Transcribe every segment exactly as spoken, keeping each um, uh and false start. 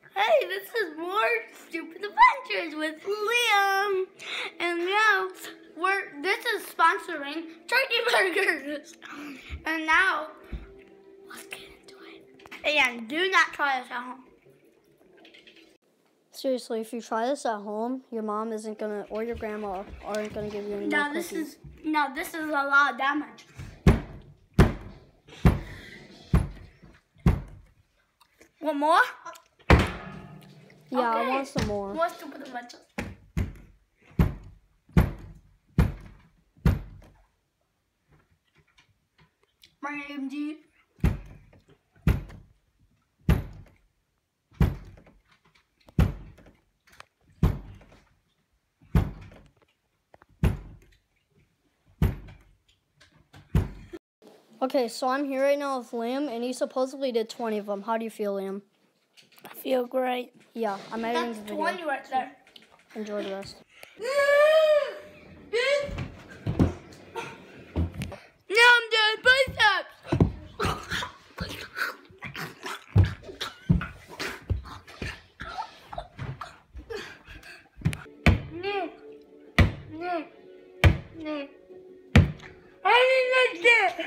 Hey, this is more Stupid Adventures with Liam. And now, we're, this is sponsoring Turkey Burgers. And now, let's get into it. And do not try this at home. Seriously, if you try this at home, your mom isn't gonna, or your grandma aren't gonna give you any No, more this cookies. is, no, this is a lot of damage. One more? Yeah, Okay. I want some more. More Stupid Adventures. My A M G. Okay, so I'm here right now with Liam, and he supposedly did twenty of them. How do you feel, Liam? I feel great. Yeah, I'm editing That's the video. twenty right there. Enjoy the rest. Now I'm doing biceps. No, no, no. I didn't like that.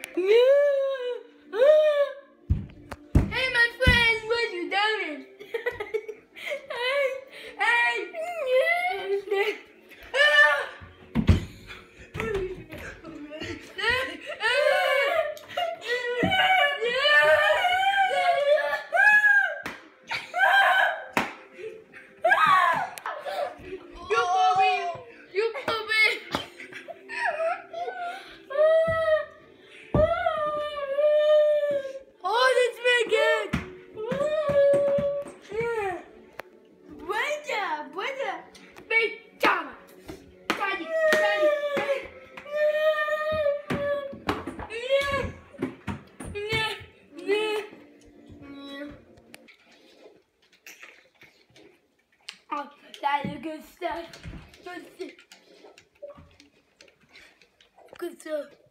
Hey, my friend, what you doing? Hey, hey. Oh, that is good stuff. Good stuff. Good stuff.